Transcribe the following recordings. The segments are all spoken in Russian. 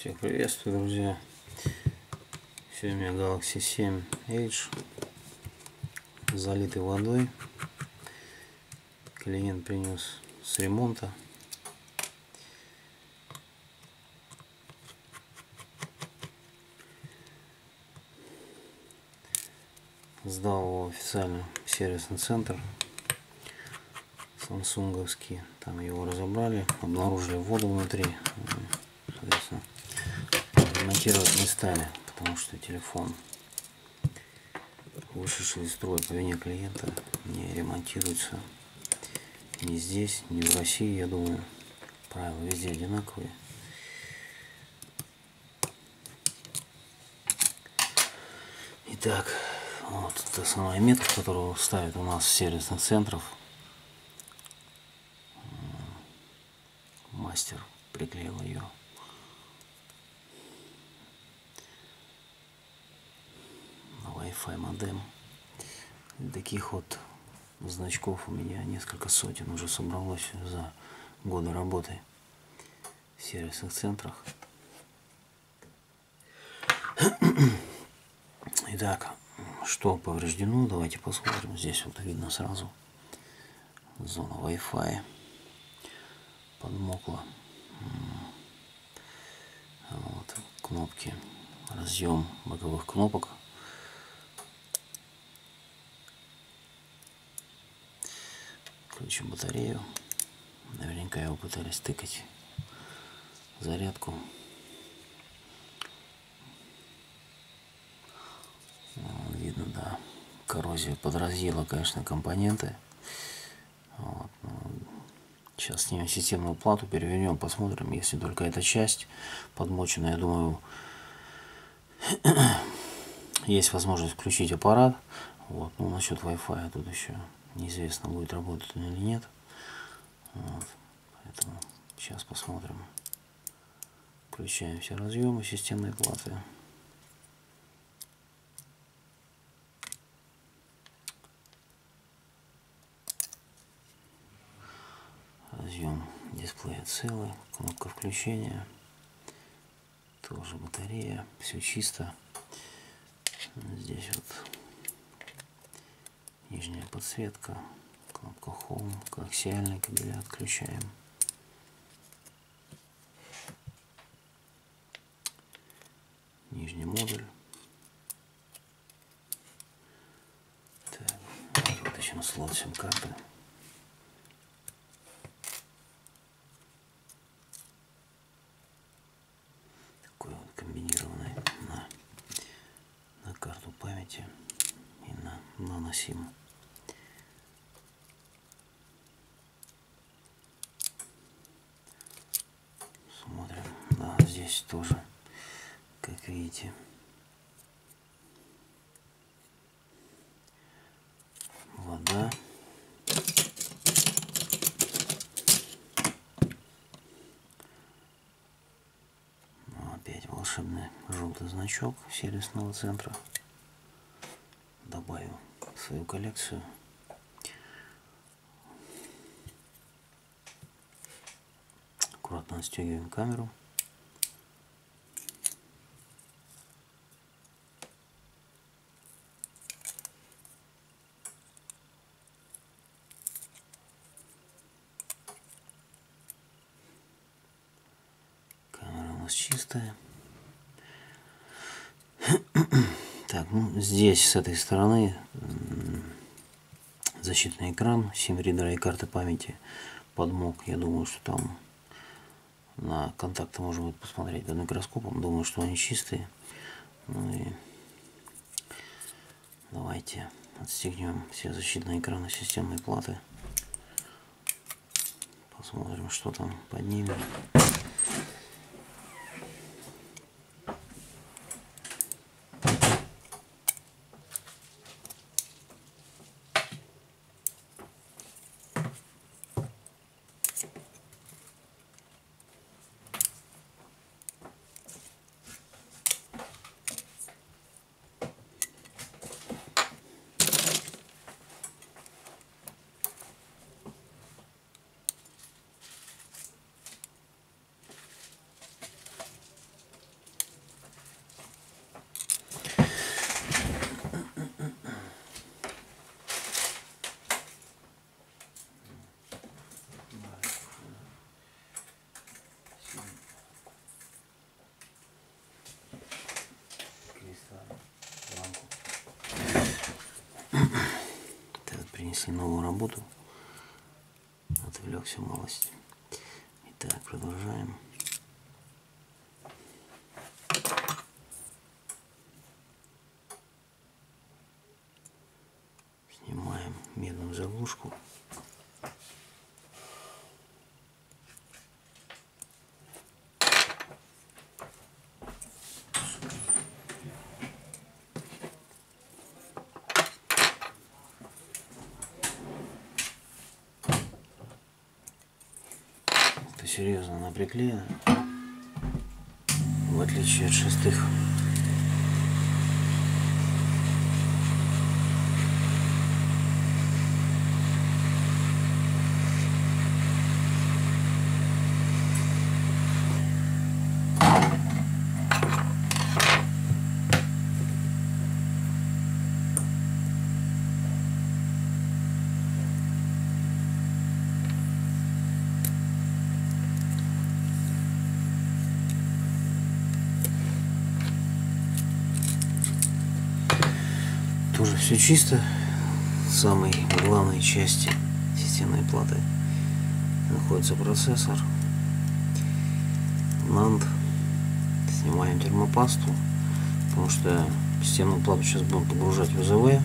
Всех приветствую, друзья. Сегодня у меня Galaxy 7 Edge, залитый водой. Клиент принес с ремонта. Сдал его официально в сервисный центр самсунговский. Там его разобрали, обнаружили воду внутри. Соответственно, ремонтировать не стали, потому что телефон, вышедший из строя по вине клиента, не ремонтируется ни здесь, ни в России. Я думаю, правила везде одинаковые. Итак, вот та самая метка, которую ставят у нас в сервисных центрах. Мастер приклеил ее. На Wi-Fi модем. И таких вот значков у меня несколько сотен уже собралось за годы работы в сервисных центрах. Итак, что повреждено, давайте посмотрим. Здесь вот видно сразу зона Wi-Fi подмокла. Вот кнопки, разъем боковых кнопок. Включим батарею. Наверняка его пытались тыкать. Зарядку. Видно, да, коррозия подразъела, конечно, компоненты. Вот, сейчас снимем системную плату, перевернем, посмотрим. Если только эта часть подмочена, я думаю, есть возможность включить аппарат. Вот. Ну, насчет Wi-Fi тут еще неизвестно, будет работать он или нет. Вот. Поэтому сейчас посмотрим. Включаем все разъемы системной платы. Разъем дисплея целый, кнопка включения, тоже батарея, все чисто. Здесь вот нижняя подсветка, кнопка Home, коаксиальный кабель отключаем. Нижний модуль. Так, вытащим слот сим-карты. Такой вот комбинированный на карту памяти и на наносим. Смотрим, да, здесь тоже, как видите, вода. Опять волшебный желтый значок сервисного центра. Добавим в свою коллекцию. Аккуратно отстегиваем камеру. Камера у нас чистая. Так, ну здесь с этой стороны защитный экран, сим-ридера и карты памяти подмок. Я думаю, что там на контакты можно будет посмотреть под микроскопом. Думаю, что они чистые. Ну и давайте отстегнем все защитные экраны системной платы. Посмотрим, что там под ними. принесли новую работу. Отвлекся малость. Итак, продолжаем. Снимаем медную заглушку. Это серьезно она приклеена, в отличие от шестых. Тоже все чисто. В самой главной части системной платы находится процессор, NAND. Снимаем термопасту, потому что системную плату сейчас будем погружать в УЗВ. Вот.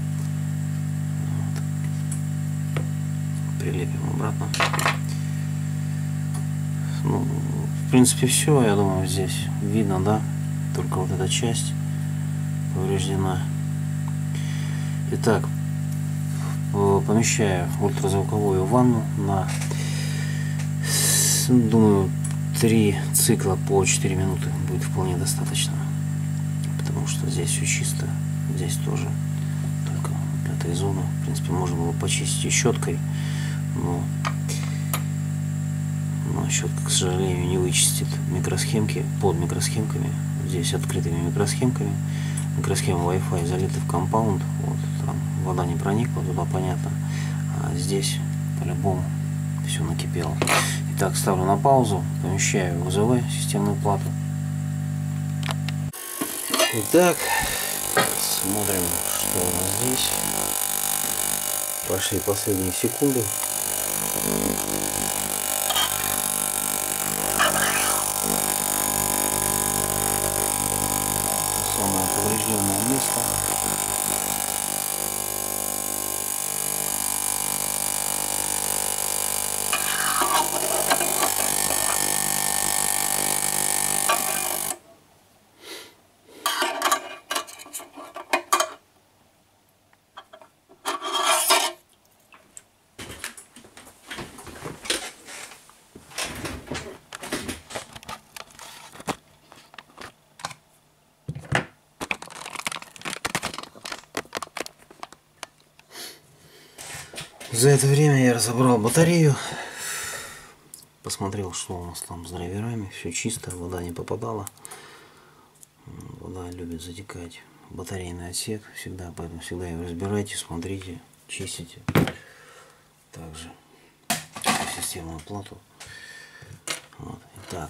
Прилепим обратно. Ну, в принципе, все, я думаю, здесь видно, да, только вот эта часть повреждена. Итак, помещаю ультразвуковую ванну на, думаю, 3 цикла по 4 минуты будет вполне достаточно, потому что здесь все чисто, здесь тоже, только этой зоны, в принципе, можно было почистить и щеткой, но щетка, к сожалению, не вычистит микросхемки под микросхемками, здесь открытыми микросхемками. Микросхема Wi-Fi залита в компаунд, вот, там вода не проникла, туда понятно, а здесь по-любому все накипело. Итак, ставлю на паузу, помещаю в УЗВ системную плату. Итак, смотрим, что у нас здесь. Пошли последние секунды. Самое поврежденное место. За это время я разобрал батарею, посмотрел, что у нас там с драйверами, все чисто, вода не попадала. Вода любит затекать в батарейный отсек всегда, поэтому всегда его разбирайте, смотрите, чистите. Также системную плату. Вот. Итак.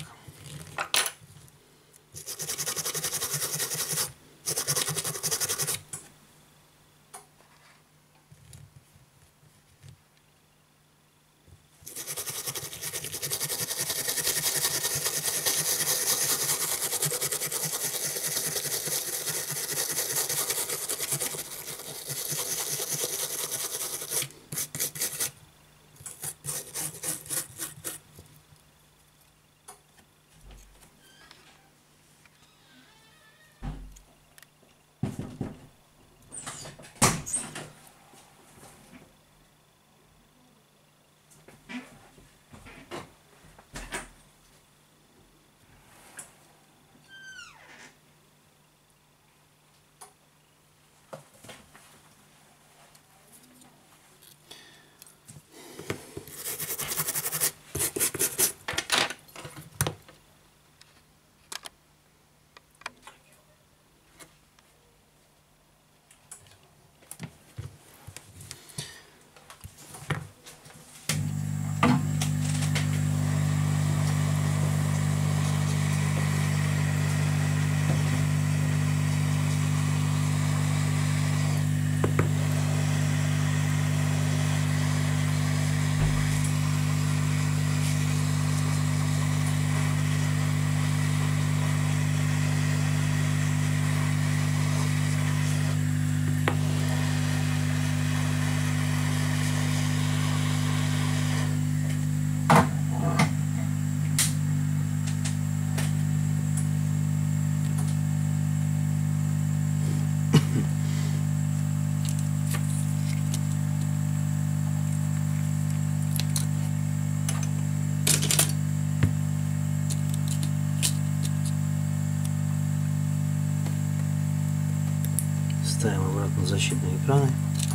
Ставим обратно защитные экраны.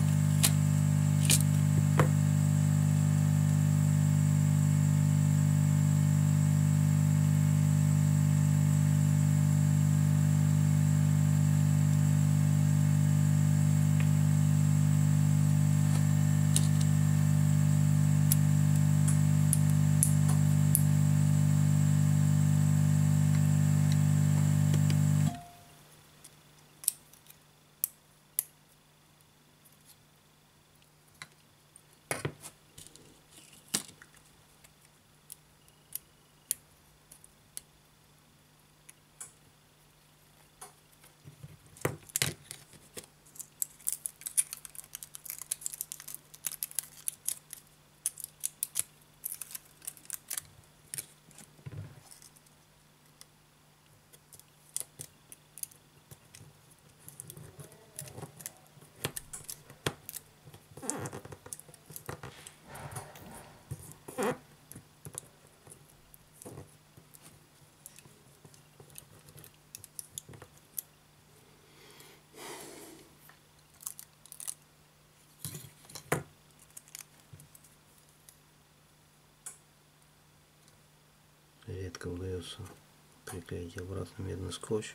Редко удается приклеить обратно медный скотч.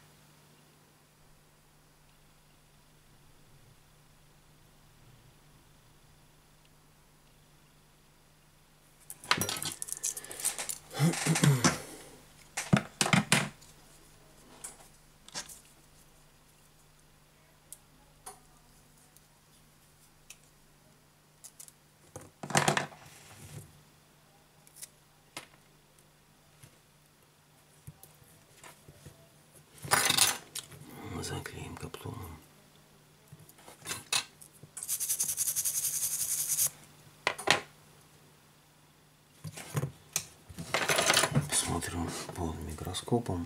Заклеим каптоном. Посмотрим под микроскопом.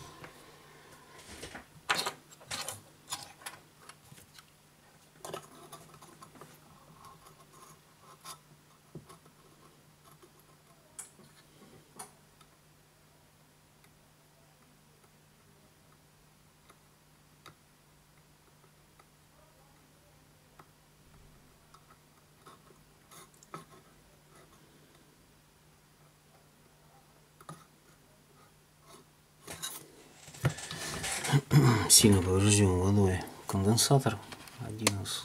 Сильно поврежден водой конденсатор. Один из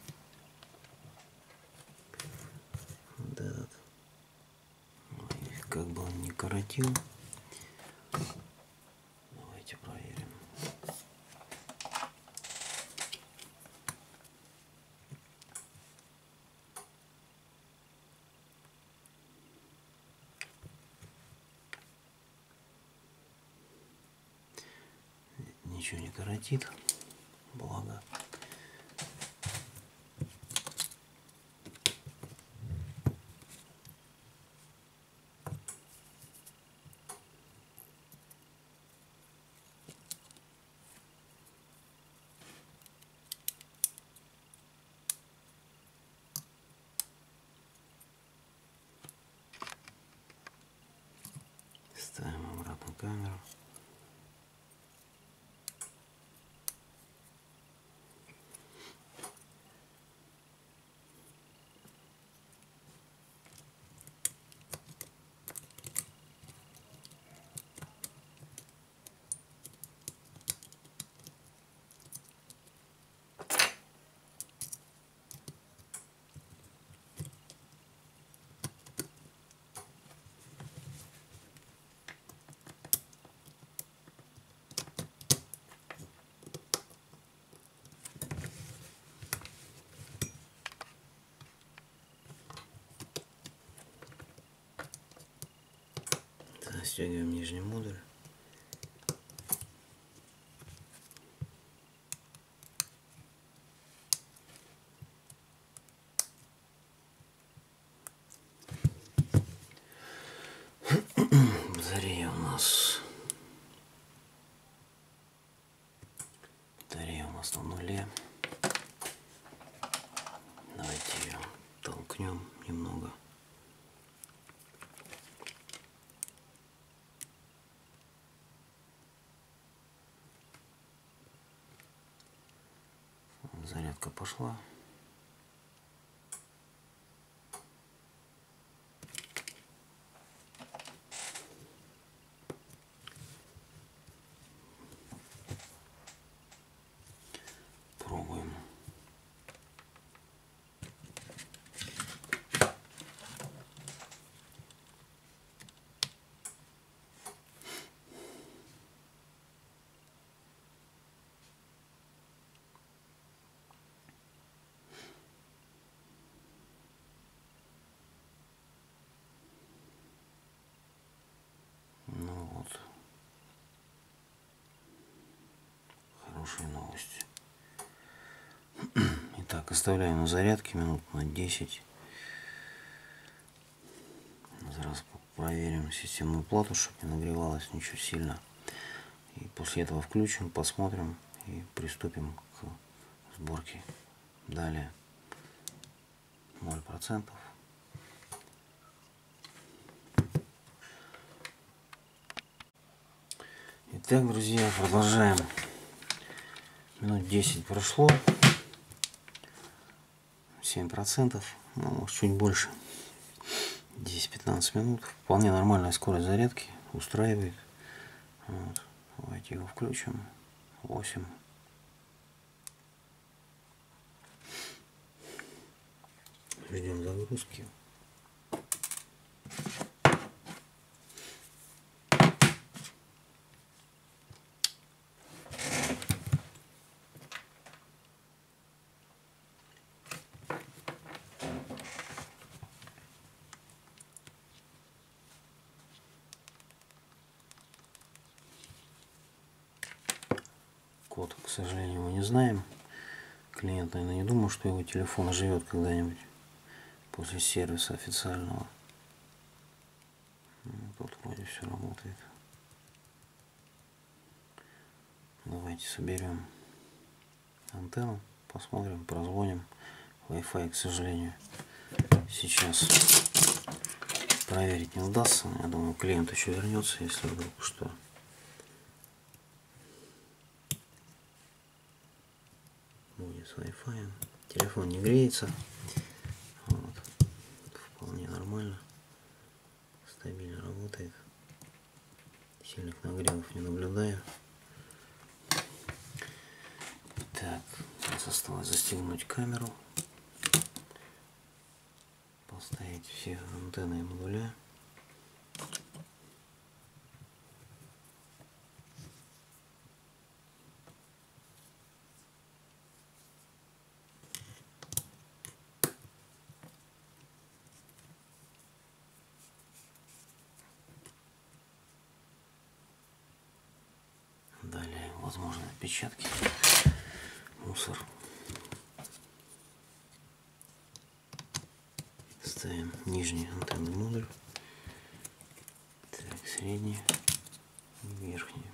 вот этот. Как бы он не корротил. Давайте проверим. Ничего не корротит, благо. Ставим обратно камеру. Застегиваем нижний модуль. Батарея у нас на нуле. Давайте ее толкнем немного. Зарядка пошла. Пробуем. Ну вот. Хорошие новости. Итак, оставляем на зарядке минут на 10. Зараз проверим системную плату, чтобы не нагревалась ничего сильно. И после этого включим, посмотрим и приступим к сборке. Далее 0%. Итак, друзья, продолжаем. Минут 10 прошло. 7%, ну, может, чуть больше. 10-15 минут. Вполне нормальная скорость зарядки. Устраивает. Вот. Давайте его включим. 8. Ждем загрузки. Код, к сожалению, мы не знаем. Клиент, наверное, не думал, что его телефон оживет когда-нибудь после сервиса официального. Тут вроде все работает. Давайте соберем антенну, посмотрим, прозвоним. Wi-Fi, к сожалению, сейчас проверить не удастся. Я думаю, клиент еще вернется, если вдруг что. Будет с Wi-Fi. Телефон не греется. Вот. Вполне нормально. Стабильно работает. Сильных нагревов не наблюдаю. Так, сейчас осталось застегнуть камеру. Поставить все антенны и модуля. Далее, возможно, отпечатки, мусор. Ставим нижний антенный модуль. Так, средний и верхний.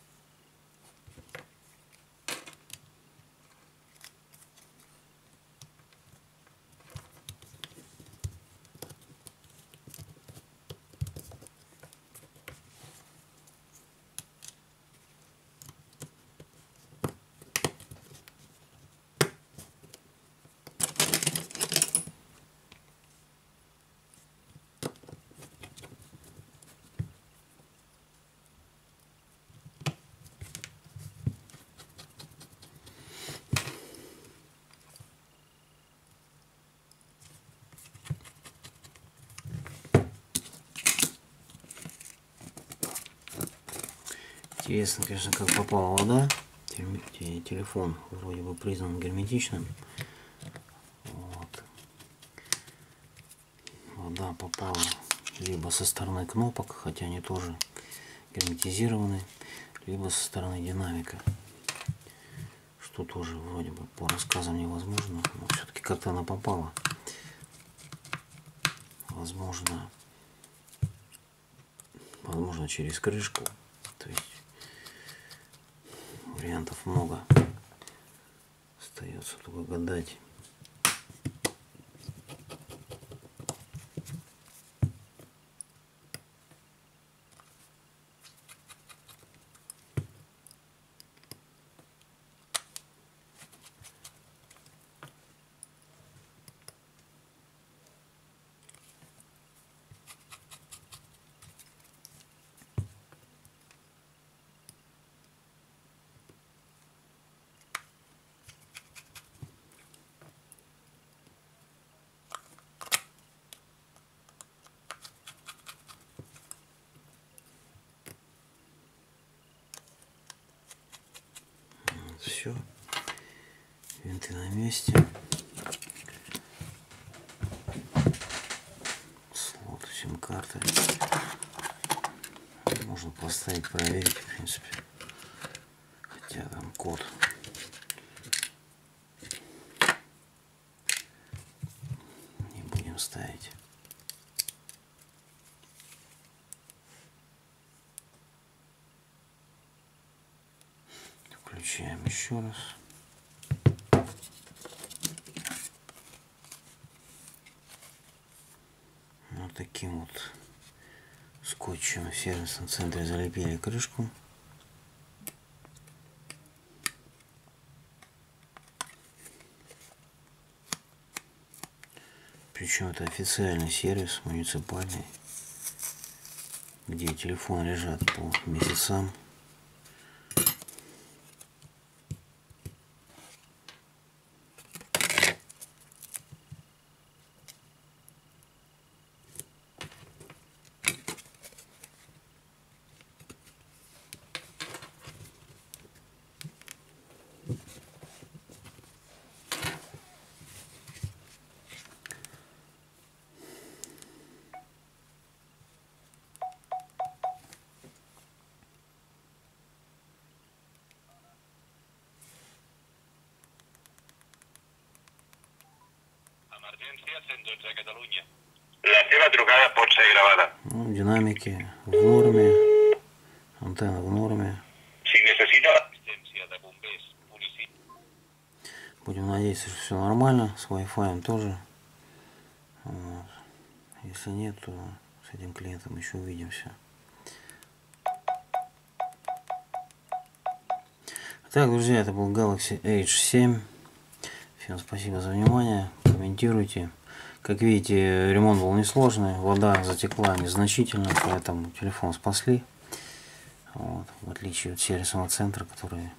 Интересно, конечно, как попала вода. Телефон вроде бы признан герметичным. Вот. Вода попала либо со стороны кнопок, хотя они тоже герметизированы, либо со стороны динамика, что тоже вроде бы по рассказам невозможно, но все-таки как-то она попала. Возможно через крышку. То есть вариантов много. Остается только гадать. Все. Винты на месте. Слот сим-карты. Можно поставить, проверить, в принципе. Хотя там код. Не будем ставить. Включаем еще раз. Вот таким вот скотчем в сервисном центре залепили крышку. Причем это официальный сервис, муниципальный, где телефоны лежат по месяцам. La seva trucada pot ser gravada. Ну, динамики в норме, антенна в норме. Si necessita l'assistència de bombers, policia... Будем надеяться, что все нормально, с Wi-Fi тоже. Вот. Если нет, то с этим клиентом еще увидимся. Так, друзья, это был Galaxy H7. Всем спасибо за внимание. Комментируйте. Как видите, ремонт был несложный. Вода затекла незначительно, поэтому телефон спасли. Вот. В отличие от сервисного центра, который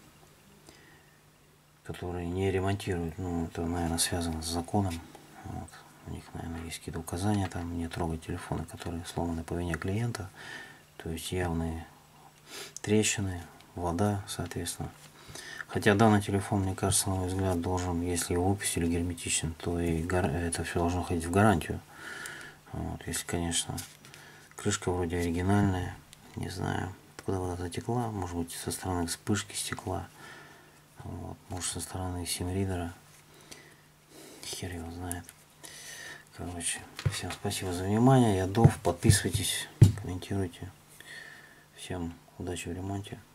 не ремонтируют. Ну, это, наверное, связано с законом. Вот. У них, наверное, есть какие-то указания там не трогать телефоны, которые сломаны по вине клиента. То есть явные трещины, вода, соответственно. Хотя данный телефон, мне кажется, на мой взгляд, должен, если его выпустили герметичен, то и это все должно ходить в гарантию. Вот, если, конечно, крышка вроде оригинальная, не знаю, откуда вода затекла, может быть, со стороны вспышки стекла, вот, может, со стороны сим-ридера, хер его знает. Короче, всем спасибо за внимание, я Дов, подписывайтесь, комментируйте, всем удачи в ремонте.